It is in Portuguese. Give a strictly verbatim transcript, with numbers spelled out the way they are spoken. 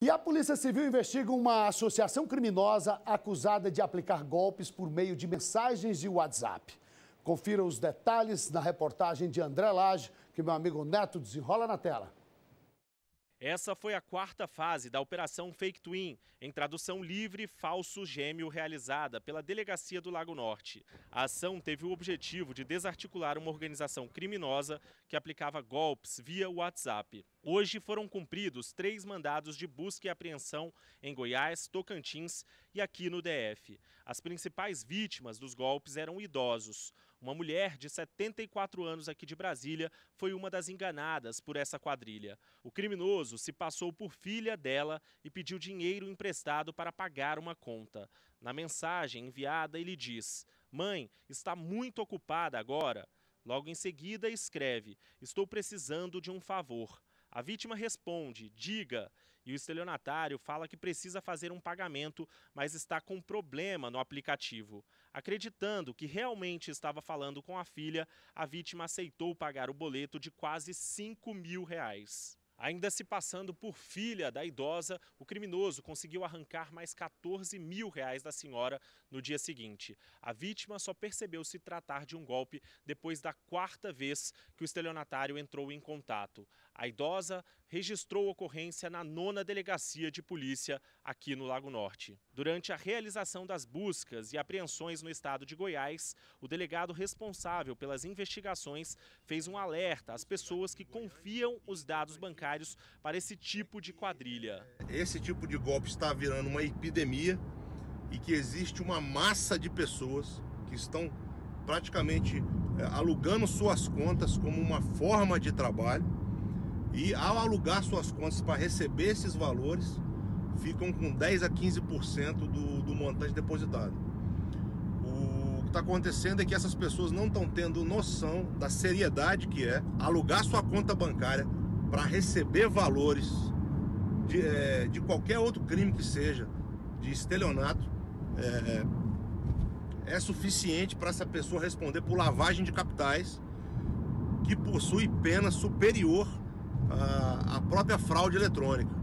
E a Polícia Civil investiga uma associação criminosa acusada de aplicar golpes por meio de mensagens de WhatsApp. Confira os detalhes na reportagem de André Lage, que meu amigo Neto desenrola na tela. Essa foi a quarta fase da Operação Fake Twin, em tradução livre, falso gêmeo, realizada pela Delegacia do Lago Norte. A ação teve o objetivo de desarticular uma organização criminosa que aplicava golpes via WhatsApp. Hoje foram cumpridos três mandados de busca e apreensão em Goiás, Tocantins e aqui no D F. As principais vítimas dos golpes eram idosos. Uma mulher de setenta e quatro anos aqui de Brasília foi uma das enganadas por essa quadrilha. O criminoso se passou por filha dela e pediu dinheiro emprestado para pagar uma conta. Na mensagem enviada, ele diz: "Mãe, está muito ocupada agora?" Logo em seguida, escreve: "Estou precisando de um favor." A vítima responde: "Diga", e o estelionatário fala que precisa fazer um pagamento, mas está com problema no aplicativo. Acreditando que realmente estava falando com a filha, a vítima aceitou pagar o boleto de quase cinco mil reais. Ainda se passando por filha da idosa, o criminoso conseguiu arrancar mais quatorze mil reais da senhora no dia seguinte. A vítima só percebeu se tratar de um golpe depois da quarta vez que o estelionatário entrou em contato. A idosa registrou ocorrência na nona delegacia de polícia aqui no Lago Norte. Durante a realização das buscas e apreensões no estado de Goiás, o delegado responsável pelas investigações fez um alerta às pessoas que confiam os dados bancários para esse tipo de quadrilha. Esse tipo de golpe está virando uma epidemia e que existe uma massa de pessoas que estão praticamente é, alugando suas contas como uma forma de trabalho. E ao alugar suas contas para receber esses valores, ficam com dez a quinze por cento do, do montante depositado. O que está acontecendo é que essas pessoas não estão tendo noção da seriedade que é alugar sua conta bancária para receber valores de, é, de qualquer outro crime que seja, de estelionato. É, é suficiente para essa pessoa responder por lavagem de capitais, que possui pena superior à própria fraude eletrônica.